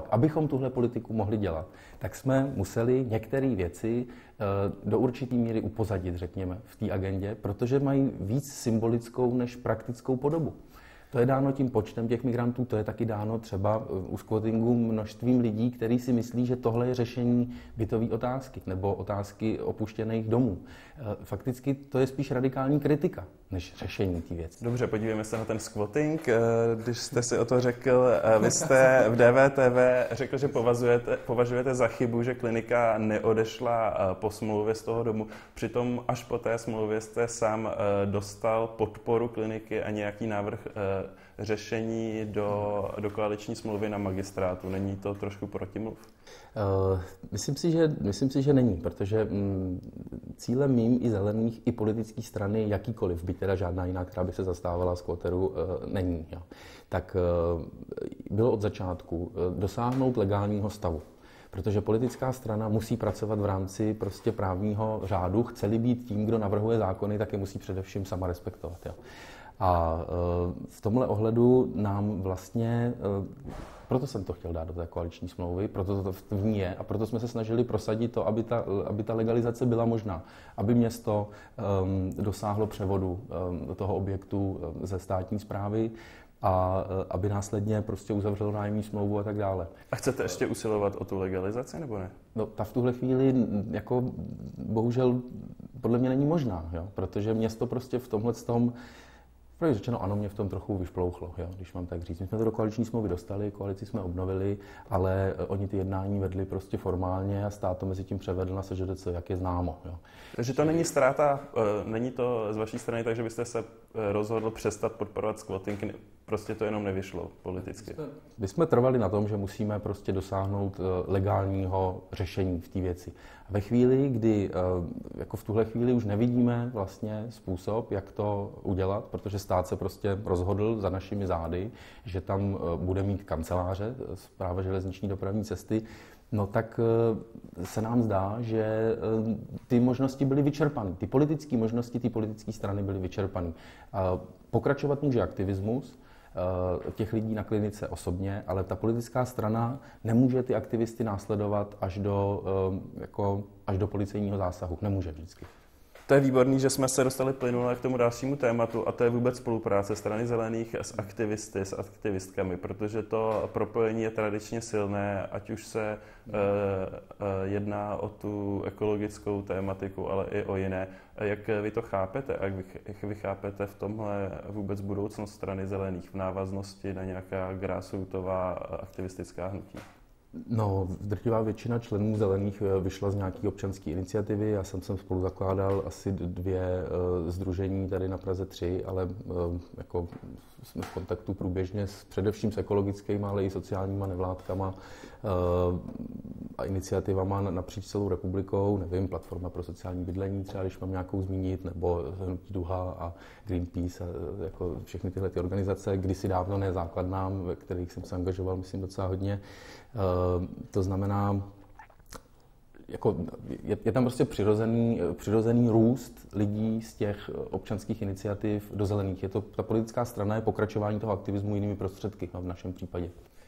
abychom tuhle politiku mohli dělat, tak jsme museli některé věci do určité míry upozadit, řekněme, v té agendě, protože mají víc symbolickou než praktickou podobu. To je dáno tím počtem těch migrantů, to je taky dáno třeba u squattingu množstvím lidí, kteří si myslí, že tohle je řešení bytové otázky nebo otázky opuštěných domů. Fakticky to je spíš radikální kritika než řešení té věci. Dobře, podívejme se na ten squatting. Když jste si o to řekl, vy jste v DVTV řekl, že považujete za chybu, že klinika neodešla po smlouvě z toho domu. Přitom až po té smlouvě jste sám dostal podporu kliniky a nějaký návrh řešení do koaliční smlouvy na magistrátu. Není to trošku protimluv? Myslím si, že není, protože cílem mým i zelených, i politické strany jakýkoliv, byť teda žádná jiná, která by se zastávala squatterů, není. Jo. Tak bylo od začátku dosáhnout legálního stavu. Protože politická strana musí pracovat v rámci prostě právního řádu. Chce-li být tím, kdo navrhuje zákony, tak je musí především sama respektovat. Jo. A v tomhle ohledu nám vlastně, proto jsem to chtěl dát do té koaliční smlouvy, proto to v ní je a proto jsme se snažili prosadit to, aby ta legalizace byla možná, aby město dosáhlo převodu toho objektu ze státní správy a aby následně prostě uzavřelo nájemní smlouvu a tak dále. A chcete ještě usilovat o tu legalizaci, nebo ne? No, ta v tuhle chvíli jako bohužel podle mě není možná, jo? Protože město prostě v tomhletom, protože řečeno, ano, mě v tom trochu vyšplouchlo, jo, když mám tak říct. My jsme to do koaliční smlouvy dostali, koalici jsme obnovili, ale oni ty jednání vedli prostě formálně a stát to mezi tím převedl na SŽDC, jak je známo. Jo. Takže to není ztráta, není to z vaší strany tak, že byste se rozhodl přestat podporovat squatting, prostě to jenom nevyšlo politicky? My jsme trvali na tom, že musíme prostě dosáhnout legálního řešení v té věci. A ve chvíli, kdy jako v tuhle chvíli už nevidíme vlastně způsob, jak to udělat, protože stát se prostě rozhodl za našimi zády, že tam bude mít kanceláře Správa železniční dopravní cesty, no tak se nám zdá, že ty možnosti byly vyčerpané. Ty politické možnosti, ty politické strany byly vyčerpané. Pokračovat může aktivismus těch lidí na klinice osobně, ale ta politická strana nemůže ty aktivisty následovat až do policejního zásahu. Nemůže vždycky. To je výborný, že jsme se dostali plynule k tomu dalšímu tématu a to je vůbec spolupráce strany zelených s aktivisty, s aktivistkami, protože to propojení je tradičně silné, ať už se jedná o tu ekologickou tématiku, ale i o jiné. Jak vy to chápete? Jak vy chápete v tomhle vůbec budoucnost strany zelených v návaznosti na nějaká grassrootová aktivistická hnutí? No, drtivá většina členů zelených vyšla z nějaké občanské iniciativy. Já jsem spolu zakládal asi 2 sdružení tady na Praze 3, ale jako jsme v kontaktu průběžně především s ekologickými, ale i sociálníma nevládkama a iniciativama napříč celou republikou. Nevím, Platforma pro sociální bydlení, třeba když mám nějakou zmínit, nebo Hnutí Duha a Greenpeace a jako všechny tyhle ty organizace, kdysi dávno ne základnám, ve kterých jsem se angažoval, myslím, docela hodně. To znamená, jako je tam prostě přirozený růst lidí z těch občanských iniciativ do zelených. Ta politická strana je pokračování toho aktivismu jinými prostředky, v našem případě.